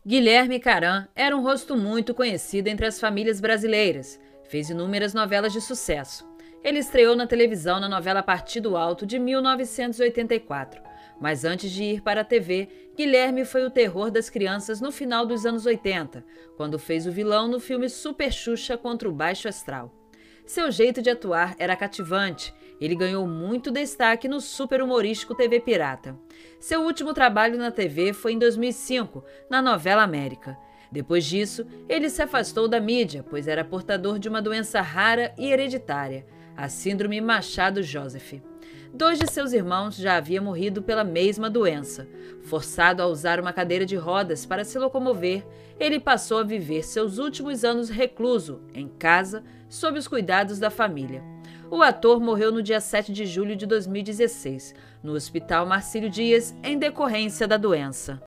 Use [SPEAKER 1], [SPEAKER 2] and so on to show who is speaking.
[SPEAKER 1] Guilherme Caram era um rosto muito conhecido entre as famílias brasileiras. Fez inúmeras novelas de sucesso. Ele estreou na televisão na novela Partido Alto de 1984. Mas antes de ir para a TV, Guilherme foi o terror das crianças no final dos anos 80, quando fez o vilão no filme Super Xuxa contra o Baixo Astral. Seu jeito de atuar era cativante. Ele ganhou muito destaque no super humorístico TV Pirata. Seu último trabalho na TV foi em 2005, na novela América. Depois disso, ele se afastou da mídia, pois era portador de uma doença rara e hereditária, a Síndrome Machado-Joseph. 2 de seus irmãos já haviam morrido pela mesma doença. Forçado a usar uma cadeira de rodas para se locomover, ele passou a viver seus últimos anos recluso, em casa, sob os cuidados da família. O ator morreu no dia 7 de julho de 2016, no Hospital Marcílio Dias, em decorrência da doença.